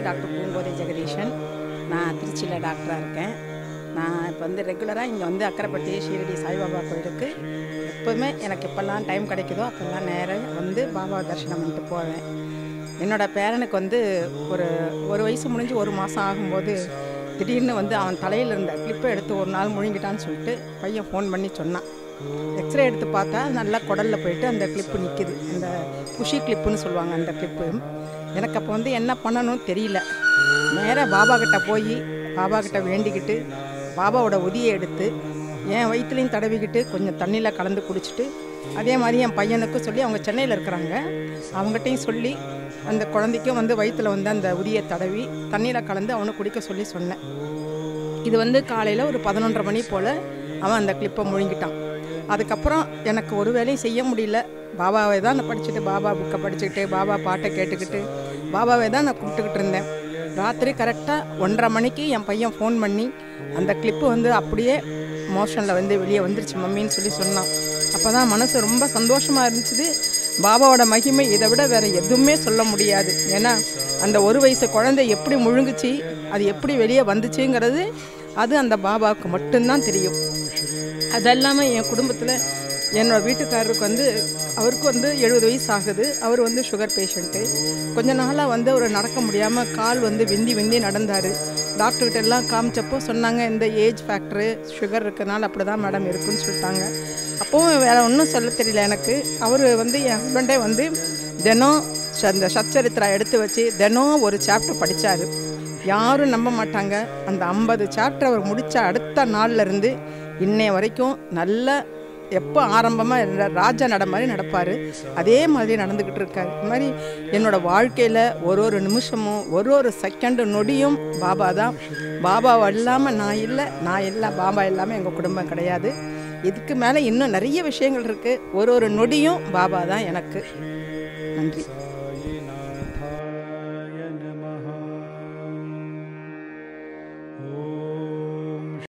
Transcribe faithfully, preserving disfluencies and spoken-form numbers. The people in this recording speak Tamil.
டாக்டர் பூங்கோதை ஜெகதீஷன். நான் திருச்சியில் டாக்டராக இருக்கேன். நான் இப்போ வந்து ரெகுலராக இங்கே வந்து அக்கரைப்பட்டி ஷீரடி சாய்பாபா கோயிலுக்கு எப்போவுமே எனக்கு எப்போல்லாம் டைம் கிடைக்குதோ அப்போல்லாம் நேராக வந்து பாபா தரிசனம் பண்ணிட்டு போவேன். என்னோடய பேரனுக்கு வந்து ஒரு ஒரு வயசு முடிஞ்சு ஒரு மாதம் ஆகும்போது திடீர்னு வந்து அவன் தலையில் இருந்த கிளிப்பை எடுத்து ஒரு நாள் முழுங்கிட்டான்னு சொல்லிட்டு பையன் ஃபோன் பண்ணி சொன்னான். எக்ஸ்ரே எடுத்து பார்த்தா நல்லா குடலில் போயிட்டு அந்த கிளிப்பு நிற்கிது. அந்த புஷி கிளிப்புன்னு சொல்லுவாங்க அந்த கிளிப்பு. எனக்கு அப்போ வந்து என்ன பண்ணணும்னு தெரியல. நேராக பாபா கிட்ட போய் பாபா கிட்ட வேண்டிக்கிட்டு பாபாவோட உதியை எடுத்து என் வயிற்றுலையும் தடவிக்கிட்டு கொஞ்சம் தண்ணியில் கலந்து குடிச்சிட்டு அதே மாதிரி என் பையனுக்கும் சொல்லி அவங்க சென்னையில் இருக்கிறாங்க அவங்ககிட்டையும் சொல்லி அந்த குழந்தைக்கும் வந்து வயிற்றில் வந்து அந்த உதியை தடவி தண்ணியில் கலந்து அவனை குடிக்க சொல்லி சொன்னேன். இது வந்து காலையில் ஒரு பதினொன்றரை மணி போல் அவன் அந்த கிளிப்பை முழுங்கிட்டான். அதுக்கப்புறம் எனக்கு ஒரு வேலையும் செய்ய முடியல. பாபாவை தான் நான் படிச்சுட்டு பாபா புக்கை படிச்சுக்கிட்டு பாபா பாட்டை கேட்டுக்கிட்டு பாபாவை தான் நான் கூப்பிட்டுக்கிட்டு இருந்தேன். ராத்திரி கரெக்டாக ஒன்றரை மணிக்கு என் பையன் ஃபோன் பண்ணி அந்த கிளிப்பு வந்து அப்படியே மோஷனில் வந்து வெளியே வந்துருச்சு மம்மின்னு சொல்லி சொன்னான். அப்போ தான் மனசு ரொம்ப சந்தோஷமாக இருந்துச்சு. பாபாவோட மகிமை இதை விட வேறு எதுவுமே சொல்ல முடியாது. ஏன்னா அந்த ஒரு வயசு குழந்தை எப்படி முழுங்குச்சு, அது எப்படி வெளியே வந்துச்சுங்கிறது அது அந்த பாபாவுக்கு மட்டும்தான் தெரியும். அது இல்லாமல் என் குடும்பத்தில் என்னோடய வீட்டுக்காரருக்கு வந்து அவருக்கு வந்து எழுபது வயசு ஆகுது. அவர் வந்து சுகர் பேஷண்ட்டு. கொஞ்ச நாளாக வந்து அவர் நடக்க முடியாமல் கால் வந்து விந்தி விந்தி நடந்தார். டாக்டர்கிட்ட எல்லாம் காமிச்சப்போ சொன்னாங்க இந்த ஏஜ் ஃபேக்டரு சுகர் இருக்கிறனால அப்படி தான் மேடம் இருக்குன்னு சொல்லிட்டாங்க. அப்போவும் வேறு ஒன்றும் சொல்ல தெரியல எனக்கு. அவர் வந்து என் ஹஸ்பண்டே வந்து தினம் அந்த சச்சரித்திரா எடுத்து வச்சு தினம் ஒரு சாப்டர் படித்தார். யாரும் நம்ப மாட்டாங்க. அந்த ஐம்பது சாப்டர் அவர் முடித்த அடுத்த நாள்லேருந்து இன்னைய வரைக்கும் நல்ல எப்போ ஆரம்பமாக ராஜா நட மாதிரி நடப்பார். அதே மாதிரி நடந்துக்கிட்டு இருக்கார். இது மாதிரி என்னோடய வாழ்க்கையில் ஒரு ஒரு நிமிஷமும் ஒரு ஒரு செகண்டு நொடியும் பாபா தான். பாபாவை இல்லாமல் நான் இல்லை, நான் இல்லை பாபா இல்லாமல் எங்கள் குடும்பம் கிடையாது. இதுக்கு மேலே இன்னும் நிறைய விஷயங்கள் இருக்குது. ஒரு ஒரு நொடியும் பாபா தான் எனக்கு. நன்றி.